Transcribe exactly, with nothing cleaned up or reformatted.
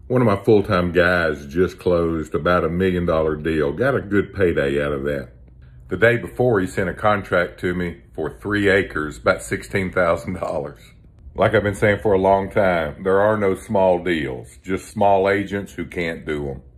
One of my full-time guys just closed about a million dollar deal. Got a good payday out of that. The day before, he sent a contract to me for three acres, about sixteen thousand dollars. Like I've been saying for a long time, there are no small deals, just small agents who can't do them.